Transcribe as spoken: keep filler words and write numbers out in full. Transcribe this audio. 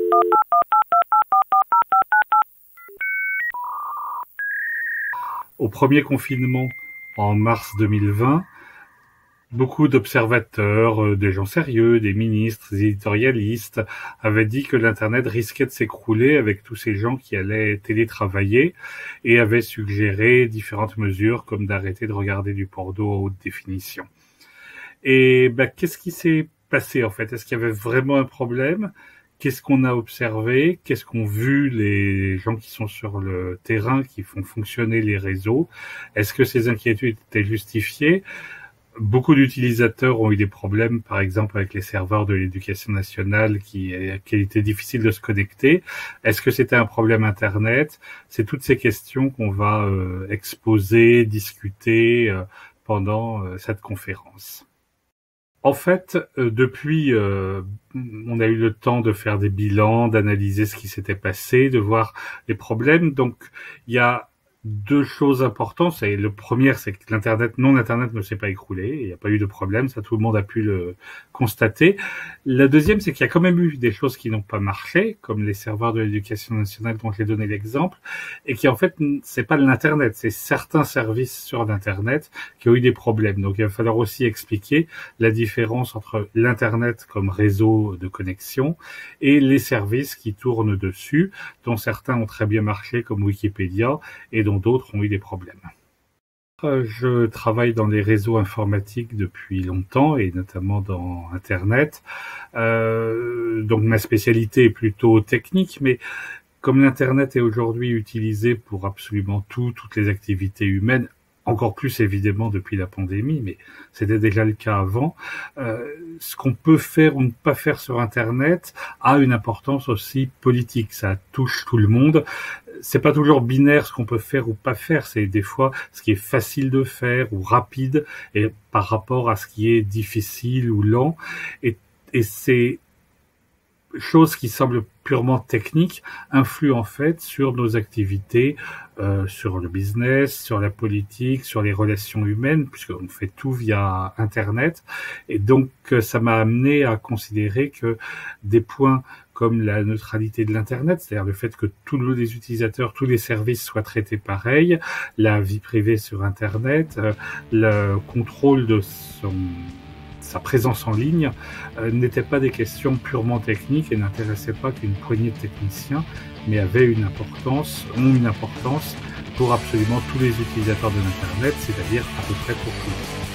Au premier confinement, en mars deux mille vingt, beaucoup d'observateurs, euh, des gens sérieux, des ministres, des éditorialistes, avaient dit que l'Internet risquait de s'écrouler avec tous ces gens qui allaient télétravailler et avaient suggéré différentes mesures comme d'arrêter de regarder du porno à haute définition. Et ben, qu'est-ce qui s'est passé en fait? Est-ce qu'il y avait vraiment un problème? Qu'est-ce qu'on a observé? Qu'est-ce qu'ont vu les gens qui sont sur le terrain, qui font fonctionner les réseaux? Est-ce que ces inquiétudes étaient justifiées? Beaucoup d'utilisateurs ont eu des problèmes, par exemple avec les serveurs de l'éducation nationale, qui, qui était difficile de se connecter. Est-ce que c'était un problème Internet? C'est toutes ces questions qu'on va euh, exposer, discuter euh, pendant euh, cette conférence. En fait, euh, depuis, euh, on a eu le temps de faire des bilans, d'analyser ce qui s'était passé, de voir les problèmes. Donc, il y a deux choses importantes. Et le premier, c'est que l'Internet, non, l'Internet ne s'est pas écroulé. Il n'y a pas eu de problème. Ça, tout le monde a pu le constater. La deuxième, c'est qu'il y a quand même eu des choses qui n'ont pas marché, comme les serveurs de l'éducation nationale dont j'ai donné l'exemple, et qui, en fait, c'est pas l'Internet, c'est certains services sur l'Internet qui ont eu des problèmes. Donc, il va falloir aussi expliquer la différence entre l'Internet comme réseau de connexion et les services qui tournent dessus, dont certains ont très bien marché, comme Wikipédia, et dont d'autres ont eu des problèmes. Je travaille dans les réseaux informatiques depuis longtemps, et notamment dans Internet. Euh, donc ma spécialité est plutôt technique, mais comme l'Internet est aujourd'hui utilisé pour absolument tout, toutes les activités humaines, encore plus évidemment depuis la pandémie, mais c'était déjà le cas avant, euh, ce qu'on peut faire ou ne pas faire sur Internet a une importance aussi politique. Ça touche tout le monde. C'est pas toujours binaire ce qu'on peut faire ou pas faire. C'est des fois ce qui est facile de faire ou rapide et par rapport à ce qui est difficile ou lent. Et, et ces choses qui semblent purement techniques influent en fait sur nos activités, euh, sur le business, sur la politique, sur les relations humaines, puisqu'on fait tout via Internet. Et donc, ça m'a amené à considérer que des points comme la neutralité de l'Internet, c'est-à-dire le fait que tous les utilisateurs, tous les services soient traités pareil, la vie privée sur Internet, euh, le contrôle de son sa présence en ligne euh, n'étaient pas des questions purement techniques et n'intéressaient pas qu'une poignée de techniciens, mais avaient une importance, ont une importance pour absolument tous les utilisateurs de l'Internet, c'est-à-dire à peu près pour tous.